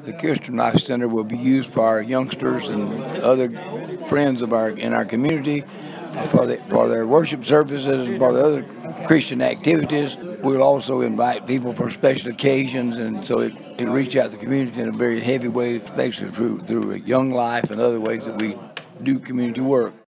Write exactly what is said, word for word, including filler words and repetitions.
the Christian Life Center will be used for our youngsters and other friends of our in our community for the, for their worship services and for the other Christian activities. We'll also invite people for special occasions, and so it, it reach out to the community in a very heavy way, especially through through Young Life and other ways that we do community work.